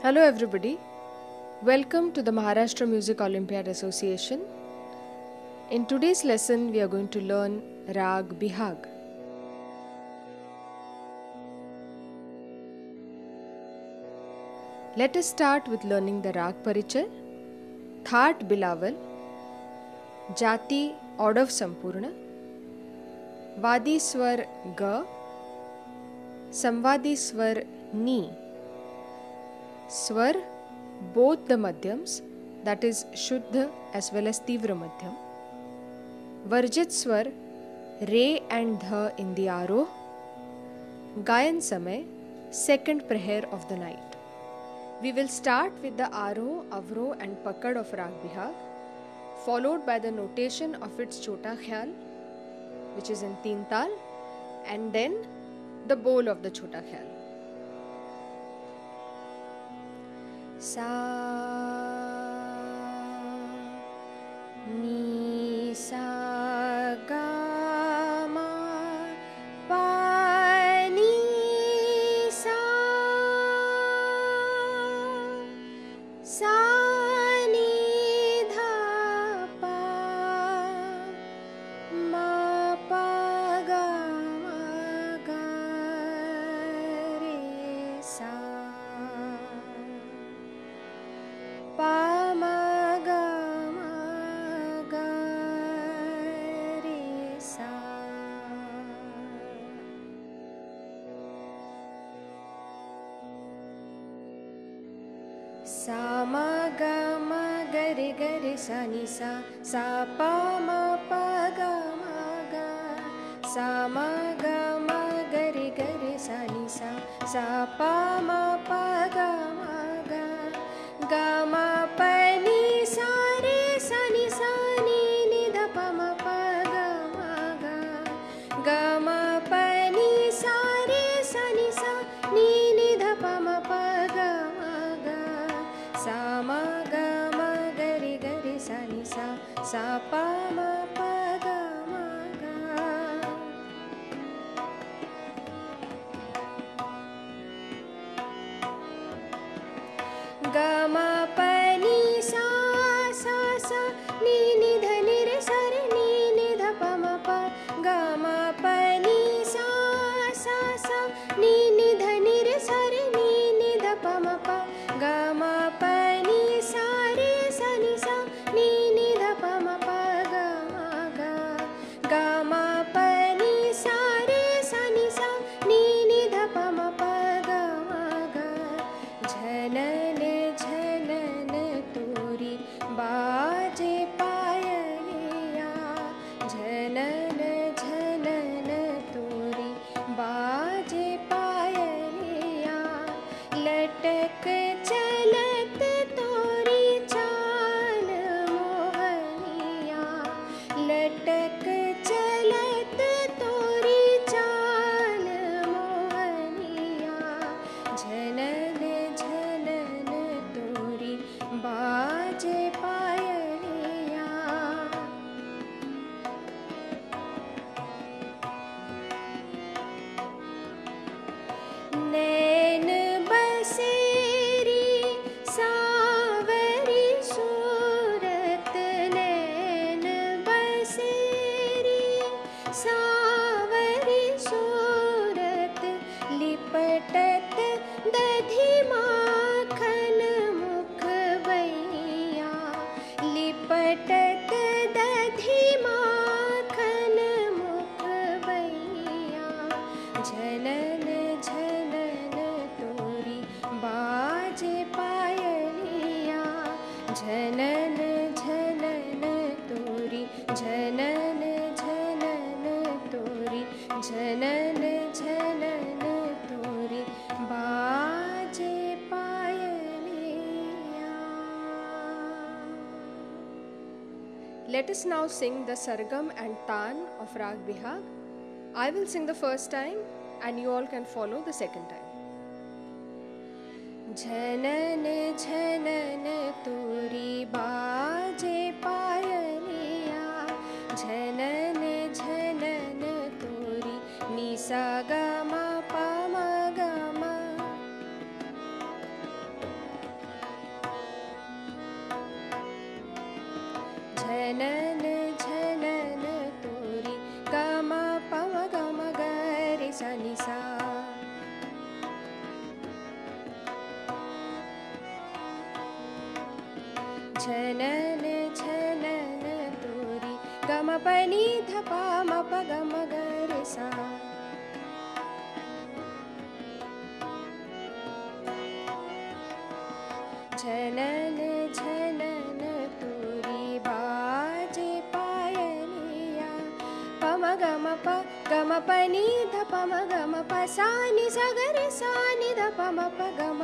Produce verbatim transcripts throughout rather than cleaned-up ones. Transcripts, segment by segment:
Hello everybody, welcome to the Maharashtra Music Olympiad Association. In today's lesson we are going to learn Rag Bihag. Let us start with learning the Rag Parichay. Thaat Bilawal, Jati Odav Sampurna, Vadi Swar Ga, Samvadi Swar Ni. Swar, both the madhyams, that is Shuddha as well as Tivra Madhyam. Varjit Swar, Re and Dha in the Aroh. Gayan Samay, second prayer of the night. We will start with the Aroh, Avroh and Pakad of Rag Bihag, followed by the notation of its Chota Khyal, which is in Teen Tal, and then the bowl of the Chota Khyal. Sa ni sa ga ma pa ni sa sa ni dha pa ma pa ga ma ga re sa pa ma ga ma ga re sa. Sa ma ga ma ga re ga re sa ni sa, sa pa ma pa ga ma ga, sa ma ga ma ga re ga re sa ni sa, sa pa ma pa ga ma ga, ga ma pa ni sa re sa ni sa ni ni dha pa ma pa ga ma ga, ga ma pa ni sa re sa ni sa ni ni dha pa ma pa ga ma ga, sa ma ga ma ga re ga re sa ni sa, sa pa ma pa ga ma ga. Ga ma pa ni sa sa sa ni ni dha ni re sa re ni ni dha pa ma pa, ga ma pa ni sa sa sa ni ni dha ni re sa re ni ni dha pa ma pa, ga ma pa ni sa re sa ni sa ni ni dha pa ma pa ga ma ga, ga ma pa ni sa re sa ni sa ni ni dha pa ma pa ga ma ga. Jhanan jhanan turi baje payaliya, jhanan jhanan turi baje payaliya, latak chalat tori chaal mohaniya, latak chalat tori chaal mohaniya, jhanan jhanan tori baje payaliya. नैन बसेरी सावरी सूरत, नैन बसेरी सावरी सूरत, लिपटत दधि माखन मुख बैया, लिपटत दधि माखन मुख बैया, झनन झनन तोरी बाजे पायलिया, झनन झनन तोरी, झनन झनन तोरी, झनन झनन तोरी बाजे पायलिया. Let us now sing the Sargam and Taan of Rag Bihag. I will sing the first time and you all can follow the second time. Jhanan jhanan turi baje payaliya, jhanan jhanan turi ni sa ga ma pa ma ga ma, झनन झनन तोरी गम पम गम गरे सा नि सा झनन झनन तोरी गम पनि ध प म प गम गरे सा झनन झनन तोरी बाजे पायलिया पम गम प गम पनि ध प म गम प सा नि सा ग रे सा नि ध प म प गम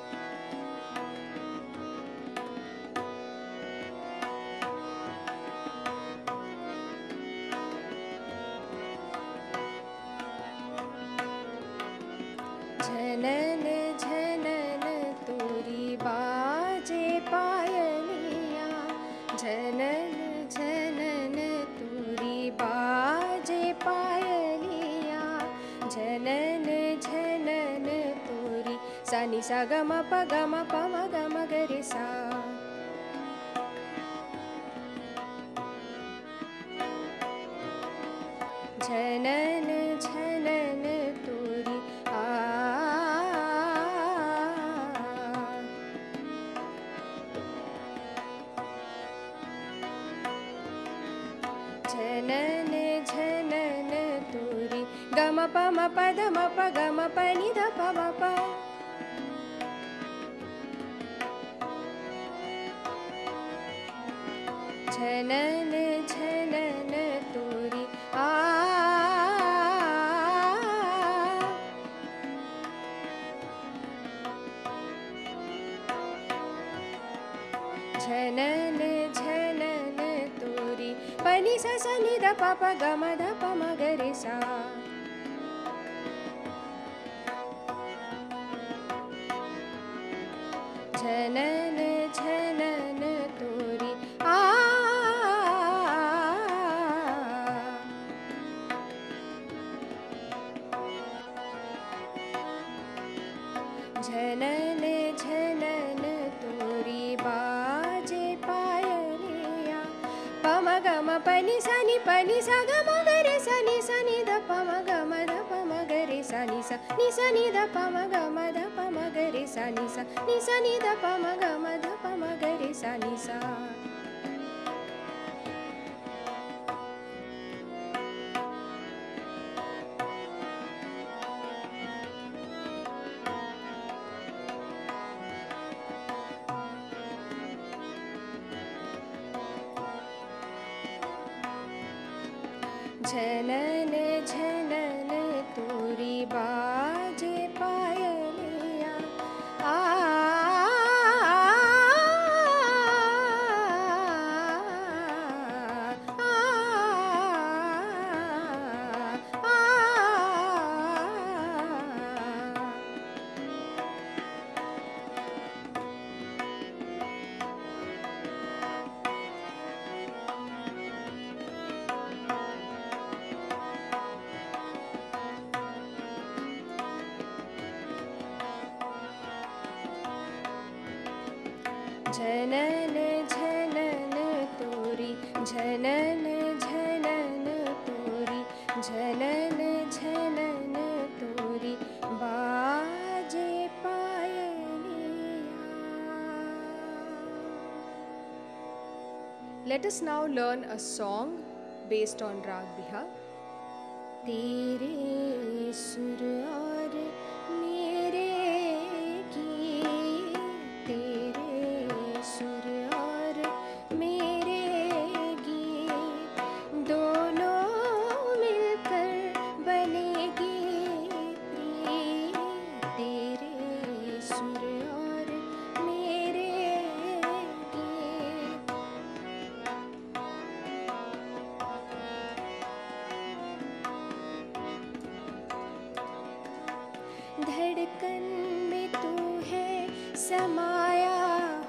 झनन झनन तोरी बाजे पायलिया झनन झनन तोरी बाजे पायलिया झनन झनन तोरी सा नि सा ग म प ग म प म ग म ग रे सा झनन झनन तोरी आ झनन झनन तोरी गम प म प ध म प ग म प नि ध प म प झनन झनन तोरी आ झनन झनन तोरी पनि सा सा नि ध प प ग म ध प म ग रे सा झनन झनन तोरी आ झनन झनन तोरी बाजे पायलिया पम गम पनि सा नि पनि सा ग म ग रे सा नि सा नि ध प म ग म ध प म ग रे सा नि सा नि सा नि ध प म ग म ध प म ग रे सा नि सा नि सा नि ध प म ग म ध प म ग रे सा नि सा झनन झनन तोरी बाजे पायलिया आ झनन झनन तोरी झनन झनन तोरी झनन झनन तोरी बाजे पायलिया. Let us now learn a song based on Rag Biha. तेरे सुर और मेरे गीत, तेरे सुर और मेरे गीत दोनों मिलकर बनेगी प्रीत. तेरे सुर और मेरे गीत. धड़कन में तू है समाया,